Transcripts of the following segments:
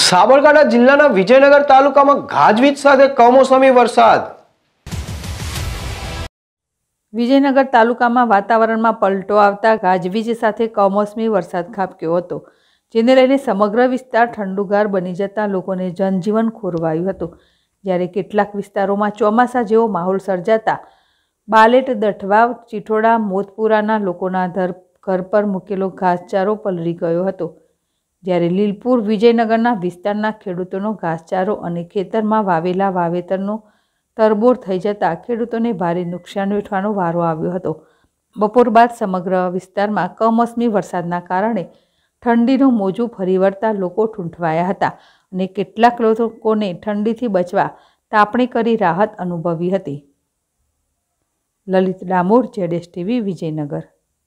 સાબરકાંઠા જિલ્લાના વિજયનગર તાલુકામાં ગાજવીજ સાથે કમોસમી વરસાદ। વિજયનગર તાલુકામાં વાતાવરણમાં પલટો આવતા ગાજવીજ સાથે કમોસમી વરસાદ ખાબક્યો હતો, જેને લઈને સમગ્ર વિસ્તાર ઠંડુગાર બની જતા લોકોને જનજીવન ખોરવાયું હતું। જ્યારે કેટલાક વિસ્તારોમાં ચોમાસા જેવો માહોલ સર્જાતા બાલેટ, દઠવાવ, ચિઠોડા, મોતપુરાના લોકોના ઘર પર મૂકેલો ઘાસચારો પલળી ગયો હતો। જ્યારે લીલપુર, વિજયનગરના વિસ્તારના ખેડૂતોનો ઘાસચારો અને ખેતરમાં વાવેલા વાવેતરનો તરબોળ થઈ જતા ખેડૂતોને ભારે નુકસાન વેઠવાનો વારો આવ્યો હતો। બપોર બાદ સમગ્ર વિસ્તારમાં કમોસમી વરસાદના કારણે ઠંડીનું મોજું ફરી વળતા લોકો ઠૂંઠવાયા હતા અને કેટલાક લોકોને ઠંડીથી બચવા તાપણી કરી રાહત અનુભવી હતી। લલિત ડામોર, ZSTV, વિજયનગર।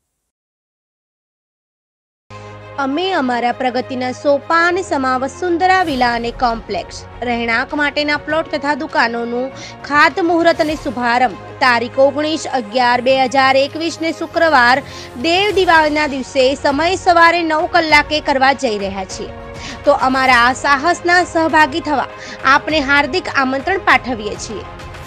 અમે અમારા પ્રગતિના સોપાન સમા વસુંધરા વિલા અને કોમ્પ્લેક્સ રહેણાંક માટેના પ્લોટ તથા દુકાનોનું ખાતમુહૂર્ત અને શુભારંભ તારીખ 19/11/2021 ને શુક્રવાર દેવ દિવાળીના દિવસે સમય સવારે 9 કલાકે કરવા જઈ રહ્યા છીએ। તો અમારા આ સાહસના સહભાગી થવા આપને હાર્દિક આમંત્રણ પાઠવીએ છીએ।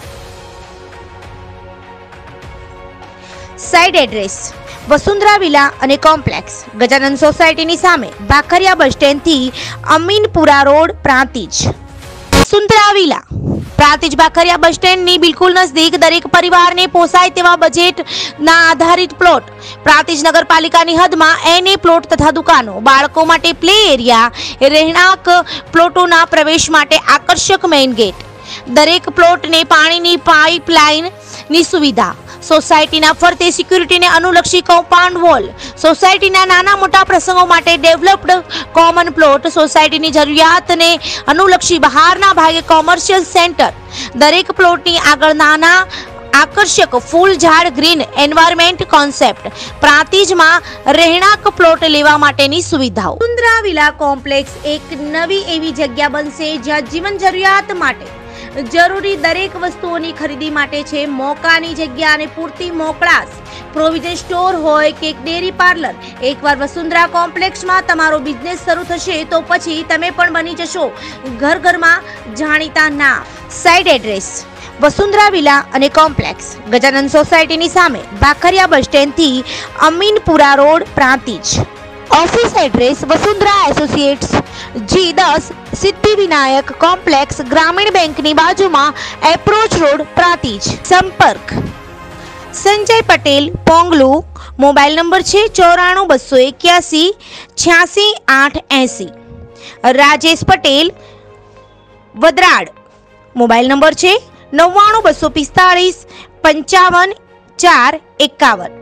સાઇટ એડ્રેસ: વસુંધરા વિલા અને કોમ્પ્લેક્સ, ગજાનંદ સોસાયટીની સામે, ભાખરિયા બસ સ્ટેન્ડથી Aminpura road, Prantij. Vasundhara villa Prantij Bhakhariya bus સ્ટેન્ડની બિલકુલ નજદીક દરેક પરિવારને પોસાય તેવા બજેટના આધારિત પ્લોટ, પ્રાંતિજ નગરપાલિકાની હદમાં NA પ્લોટ તથા દુકાનો, બાળકો માટે પ્લે એરિયા, રહેણાંક પ્લોટોના પ્રવેશ માટે આકર્ષક મેઇન ગેટ, દરેક પ્લોટને પાણીની પાઇપલાઇનની સુવિધા, સોસાયટીના ફરતે સિક્યુરિટીને અનુલક્ષી કમ્પાઉન્ડ વોલ, સોસાયટીના નાના મોટા પ્રસંગો માટે ડેવલપ્ડ કોમન પ્લોટ, સોસાયટીની જરૂરિયાતને અનુલક્ષી બહારના ભાગે કોમર્શિયલ સેન્ટર, દરેક પ્લોટની આગળ નાના આકર્ષક ફૂલ ઝાડ, ગ્રીન એન્વાયરમેન્ટ કોન્સેપ્ટ, પ્રાંતિજમાં રહેણાંક પ્લોટ લેવા માટેની સુવિધાઓ। વસુંધરા વિલા કોમ્પ્લેક્સ એક નવી એવી જગ્યા બનશે જ્યાં જીવન જરૂરિયાત માટે જરૂરી દરેક વસ્તુઓની ખરીદી માટે છે મોકાની જગ્યા અને પૂરતી મોકળાશ। પ્રોવિઝન સ્ટોર હોય કે ડેરી પાર્લર, એકવાર વસુંધરા કોમ્પ્લેક્સમાં તમારો બિઝનેસ શરૂ થશે તો પછી તમે પણ બની જશો ઘર ઘરમાં જાણીતા નામ। સાઇટ એડ્રેસ: વસુંધરા વિલા અને કોમ્પ્લેક્સ, ગજાનંદ સોસાયટીની સામે, ભાખરિયા બસ સ્ટેન્ડથી Aminpura road, Prantij. Office address: Vasundhara associates, G10, Siddhivinayak complex, Gramin bank ની બાજુમાં, એપ્રોચ રોડ, પ્રાંતિજ। સંપર્ક: સંજય પટેલ, પોંગલુ। મોબાઈલ નંબર છે 94 281 86 880। રાજેશ પટેલ, વદરાડ। મોબાઈલ નંબર છે 99 245 55 451।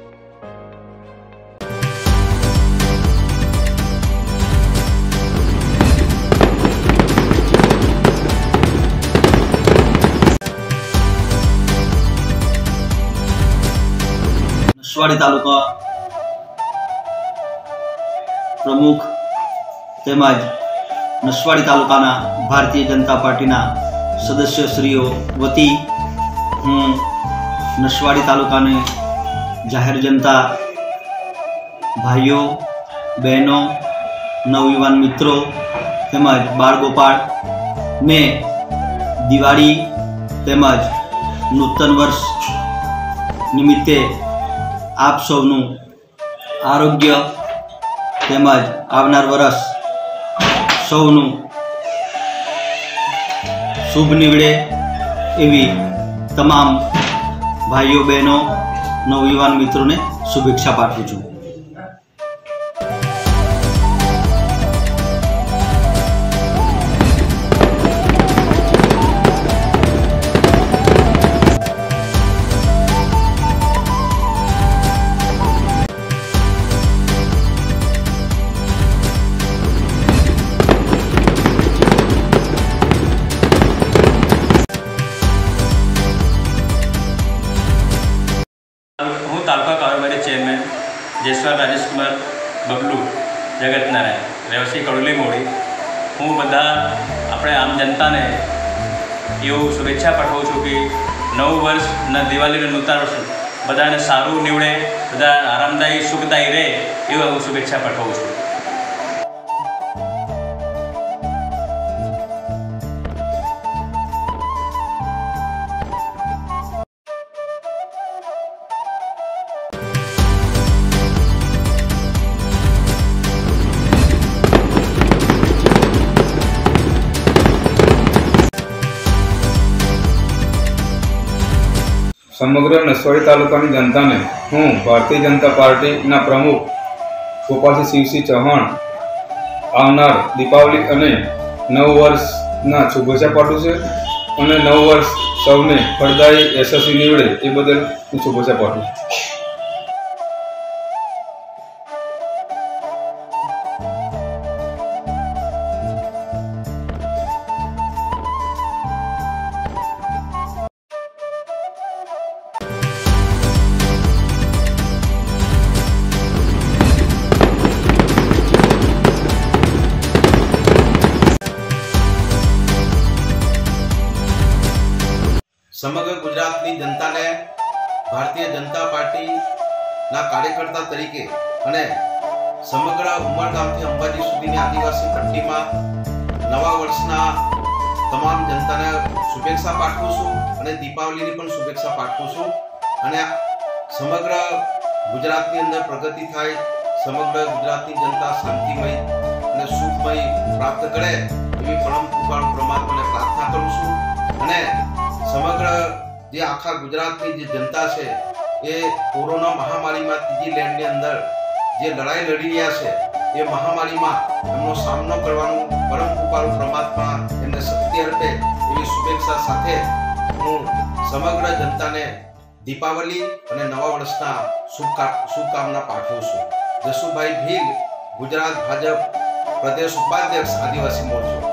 नसवाड़ी तालुका प्रमुख તેમજ નસવાડી તાલુકાના ભારતીય જનતા પાર્ટીના સદસ્યશ્રીઓ વતી હું નસવાડી તાલુકાને જાહેર જનતા, ભાઈઓ, બહેનો, નવયુવાન મિત્રો તેમજ બાળગોપાળ ને દિવાળી તેમજ નૂતન વર્ષ નિમિત્તે આપ સૌનું આરોગ્ય તેમજ આવનાર વર્ષ સૌનું શુભ નીવડે એવી તમામ ભાઈઓ, બહેનો, નવયુવાન મિત્રોને શુભેચ્છા પાઠવું છું। હું તાલુકા કારોબારી ચેરમેન જયસ્વાલ રાજેશ કુમાર બબલુ જગતનારાયણ, રહેવાસી કડોલી મોડી। હું બધા આપણે આમ જનતાને એવું શુભેચ્છા પાઠવું છું કે નવું વર્ષ, દિવાળી અને નૂતન વર્ષ બધાને સારું નીવડે, બધા આરામદાયી સુખદાયી રહે એવું હું શુભેચ્છા પાઠવું છું। સમગ્ર નસવાડી તાલુકાની જનતાને હું ભારતીય જનતા પાર્ટીના પ્રમુખ ગોપાલસિંહ શિવસિંહ ચૌહાણ આવનાર દીપાવલી અને નવ વર્ષના શુભેચ્છા પાઠવું છે અને નવ વર્ષ સૌને ફળદાયી યશસ્વી નીવડે એ બદલ હું શુભેચ્છા પાઠવું છું. સમગ્ર ગુજરાતની જનતાને ભારતીય જનતા પાર્ટીના કાર્યકર્તા તરીકે અને સમગ્ર ઉમરગામથી અંબાજી સુધીની આદિવાસી પટ્ટીમાં નવા વર્ષના તમામ જનતાને શુભેચ્છા પાઠવું છું અને દીપાવલીની પણ શુભેચ્છા પાઠવું છું અને સમગ્ર ગુજરાતની અંદર પ્રગતિ થાય, સમગ્ર ગુજરાતની જનતા શાંતિમય અને સુખમય પ્રાપ્ત કરે એવી પરમ કૃપાળુ પરમાત્માને પ્રાર્થના કરું છું અને સમગ્ર જે આખા ગુજરાતની જે જનતા છે એ કોરોના મહામારીમાં ત્રીજી લહેરની અંદર જે લડાઈ લડી રહ્યા છે એ મહામારીમાં એમનો સામનો કરવાનું પરમ કૃપાળુ પરમાત્મા એમને શક્તિ આપે એવી શુભેચ્છા સાથે હું સમગ્ર જનતાને દીપાવલી અને નવા વર્ષના શુભકામના પાઠવું છું. જસુભાઈ ભીલ, ગુજરાત ભાજપ પ્રદેશ ઉપાધ્યક્ષ આદિવાસી મોરચો.